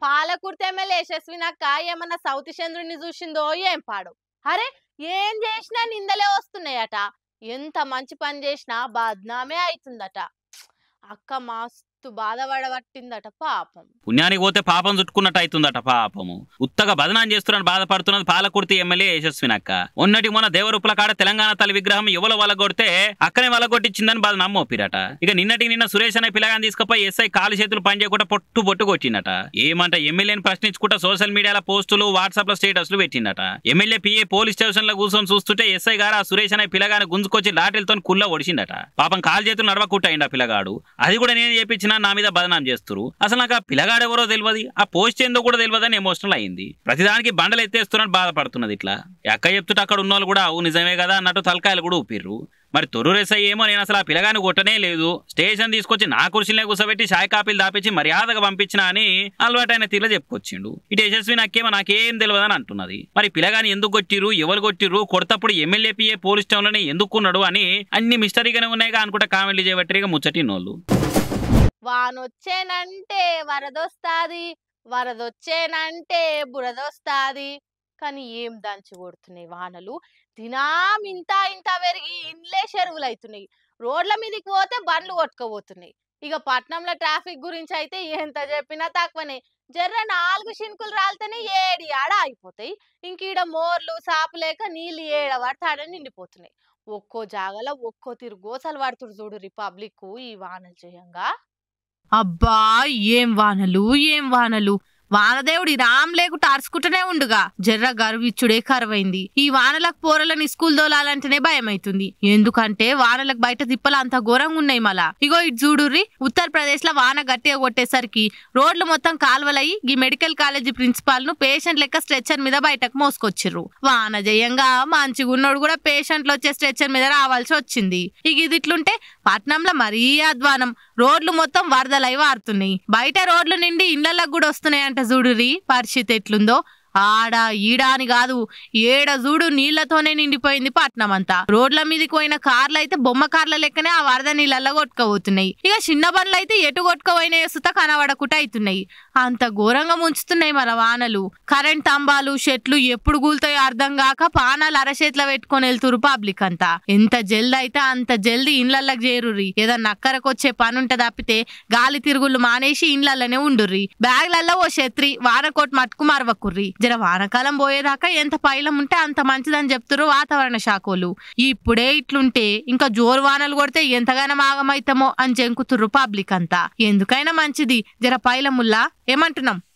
Palakurthi MLA యశస్వినక్క ఏమన్నా సౌతి చంద్రుడిని చూసిందో ఏం పాడు. అరే ఏం చేసినా నిందలే వస్తున్నాయట. ఎంత మంచి పని చేసినా బద్నామే అవుతుందట. అక్క మస్తు బాధపడబట్టిందట పాపం. పుణ్యానికి పోతే పాపం చుట్టుకున్నట్టు అవుతుందట పాపము. ఉత్తగా బదనాం చేస్తున్నారని బాధపడుతున్నది పాలకుర్తి ఎమ్మెల్యే యశస్వినక్క. మొన్నటి మొన్న దేవరూపుల కాడ తెలంగాణ తల్లి విగ్రహం ఎవరు వలగొడితే అక్కనే వలగొట్టించిందని బాధ నమ్మోపిరట. ఇక నిన్న సురేష్ అనే పిల్లగాని తీసుకుపోయి ఎస్ఐ కాలు చేతులు పని చేయకుండా పొట్టు కొట్టిందట. ఏమంట ఎమ్మెల్యేని ప్రశ్నించుకుంటా సోషల్ మీడియాలో పోస్టులు వాట్సాప్ లో స్టేటస్లు పెట్టిందట. ఎమ్మెల్యే పిఏ పోలీస్ స్టేషన్ లో కూర్చొని చూస్తుంటే ఎస్ఐ గారు ఆ సురేష్ అనే పిల్లగాని గుంజుకొచ్చి లాటిలతో కుల్ల ఒడిచిందట. పాపం కాలు చేతులు నడవకుట్టయిండు ఆ పిల్లగాడు. అది కూడా నేను చేపించిన నా మీద బదనాం చేస్తురు. అసలు నాకు ఆ పిల్లగాడెవరో తెలియదు, ఆ పోస్ట్ ఏందో కూడా తెలియదు అని ఎమోషనల్ అయింది. ప్రతిదానికి బండలు ఎత్తేస్తున్నట్టు బాధపడుతున్నది. ఇట్లా ఎక్క చెప్తుంటే అక్కడ ఉన్న వాళ్ళు కూడా అవు నిజమే కదా అన్నట్టు తలకాయలు కూడా ఊపిర్రు. మరి తొర్రూరేసై ఏమో నేను అసలు ఆ పిల్లగాని కొట్టనే లేదు, స్టేషన్ తీసుకొచ్చి నా కుర్చీలనే కూర్చోబెట్టి షాయ్ కాపీలు దాపించి మర్యాదగా పంపించినా అని అలవాటైన తీరులో చెప్పుకొచ్చిండు. ఇటు యశస్వి నాకేం తెలియదని అంటున్నది. మరి పిల్లగాని ఎందుకు కొట్టిర్రు, ఎవరు కొట్టిర్రు, కొడతప్పుడు ఎమ్మెల్యే పిఏ పోలీస్ స్టేషన్ లోనే ఎందుకున్నాడు అని అన్ని మిస్టరీగానే ఉన్నాయిగా అనుకుంటా కామెంట్లు చేయబట్టిగా ముచ్చటినోళ్ళు. వానొచ్చేనంటే వరదొస్తాది, వరదొచ్చేనంటే బురదొస్తాది. కానీ ఏం దంచి కొడుతున్నాయి వానలు. దినాం ఇంత పెరిగి ఇండ్లే చెరువులు అవుతున్నాయి. రోడ్ల మీదకి పోతే బండ్లు కొట్టుకోబోతున్నాయి. ఇక పట్నంలో ట్రాఫిక్ గురించి అయితే ఎంత చెప్పినా తక్కువనే. జర్ర 4 చినుకులు రాలితేనే ఏడి ఆడ ఆగిపోతాయి. ఇంకీడ మోర్లు సాపు లేక నీళ్ళు ఏడ పడతాడని నిండిపోతున్నాయి. ఒక్కో జాగలో ఒక్కో తిరుగోసలు పడుతుడు చూడు రిపబ్లిక్ ఈ వానలు చేయంగా. అబ్బా ఏం వానలు వానదేవుడి రామ్ లేకుండా అరుచుకుంటూనే ఉండుగా. జర్ర గర్విచ్చుడే కరువైంది. ఈ వానలకు పోరలని స్కూల్ దోలాలంటేనే భయం అవుతుంది. ఎందుకంటే వానలకు బయట తిప్పలు అంత ఘోరంగా ఉన్నాయి. మళ్ళా ఇగో ఇటు చూడుర్రి, ఉత్తరప్రదేశ్ లో వాన గట్టిగా కొట్టేసరికి రోడ్లు మొత్తం కాలువలయ్యి ఈ మెడికల్ కాలేజీ ప్రిన్సిపాల్ ను పేషెంట్ లెక్క స్ట్రెచ్చర్ మీద బయటకు మోసుకొచ్చిర్రు. వాన జయంగా మంచిగా ఉన్నోడు కూడా పేషెంట్లు వచ్చే స్ట్రెచ్చర్ మీద రావాల్సి వచ్చింది. ఇక ఇది ఇట్లుంటే పట్నంలో మరీ అధ్వానం. రోడ్లు మొత్తం వరదలై వారుతున్నాయి. బయట రోడ్లు నిండి ఇళ్లకు కూడా వస్తున్నాయి అంట. చూడురి పరిస్థితి ఎట్లుందో. ఆడ ఈడా అని కాదు, ఏడ చూడు నీళ్లతోనే నిండిపోయింది పట్నం అంతా. రోడ్ల మీదకి పోయిన కార్లు అయితే బొమ్మ కార్ల లెక్కనే ఆ వరద నీళ్ళల్లో కొట్టుకపోతున్నాయి. ఇక చిన్న బండ్లు అయితే ఎటు కొట్టుకపోయినాయో సుత కనబడకుండా అవుతున్నాయి. అంత ఘోరంగా ముంచుతున్నాయి మన వానలు. కరెంట్ స్తంభాలు చెట్లు ఎప్పుడు కూలుతాయో అర్థం కాక పానాలు అరచేతిలో పెట్టుకొని వెళ్తురు పబ్లిక్ అంతా. ఎంత జల్ది అయితే అంత జల్దీ ఇండ్లకి చేరుర్రి. ఏదన్నా అక్కరకొచ్చే పని ఉంటే తప్పితే గాలి తిరుగుళ్ళు మానేసి ఇండ్లలోనే ఉండుర్రి. బ్యాగ్లలో ఓ ఛత్రి వానకోట్ మట్టుకు మరవకుర్రి. జర వానకాలం పోయేదాకా ఎంత పైలం ఉంటే అంత మంచిదని చెప్తున్నారు వాతావరణ శాఖలు. ఇప్పుడే ఇట్లుంటే ఇంకా జోరు వానలు కొడితే ఎంతగానో ఆగమైతామో అని జంకుతుర్రు పబ్లిక్ అంతా. ఎందుకైనా మంచిది జర పైలముల్లా. ఏమంటున్నాం?